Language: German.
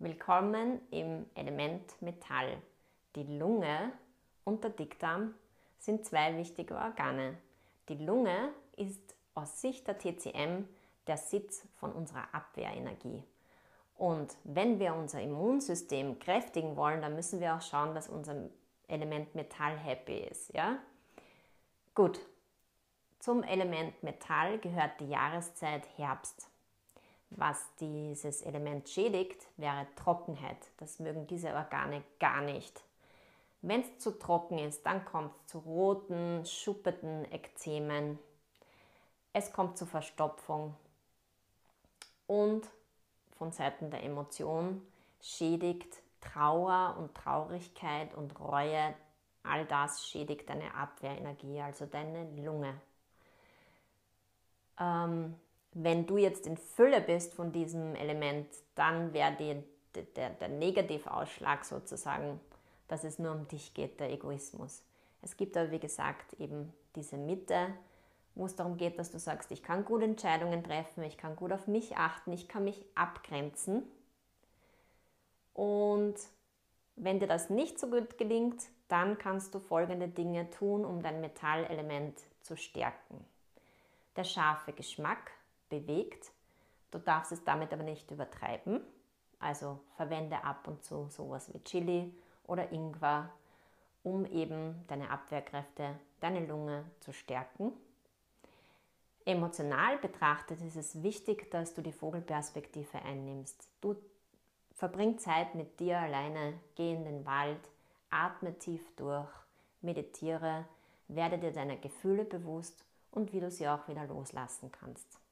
Willkommen im Element Metall. Die Lunge und der Dickdarm sind zwei wichtige Organe. Die Lunge ist aus Sicht der TCM der Sitz von unserer Abwehrenergie. Und wenn wir unser Immunsystem kräftigen wollen, dann müssen wir auch schauen, dass unser Element Metall happy ist. Ja? Gut, zum Element Metall gehört die Jahreszeit Herbst. Was dieses Element schädigt, wäre Trockenheit. Das mögen diese Organe gar nicht. Wenn es zu trocken ist, dann kommt es zu roten, schuppeten Ekzemen. Es kommt zu Verstopfung. Und von Seiten der Emotion schädigt Trauer und Traurigkeit und Reue. All das schädigt deine Abwehrenergie, also deine Lunge. Wenn du jetzt in Fülle bist von diesem Element, dann wäre der Negativausschlag sozusagen, dass es nur um dich geht, der Egoismus. Es gibt aber, wie gesagt, eben diese Mitte, wo es darum geht, dass du sagst, ich kann gut Entscheidungen treffen, ich kann gut auf mich achten, ich kann mich abgrenzen. Und wenn dir das nicht so gut gelingt, dann kannst du folgende Dinge tun, um dein Metallelement zu stärken. Der scharfe Geschmack bewegt. Du darfst es damit aber nicht übertreiben. Also verwende ab und zu sowas wie Chili oder Ingwer, um eben deine Abwehrkräfte, deine Lunge zu stärken. Emotional betrachtet ist es wichtig, dass du die Vogelperspektive einnimmst. Du verbring Zeit mit dir alleine, geh in den Wald, atme tief durch, meditiere, werde dir deiner Gefühle bewusst und wie du sie auch wieder loslassen kannst.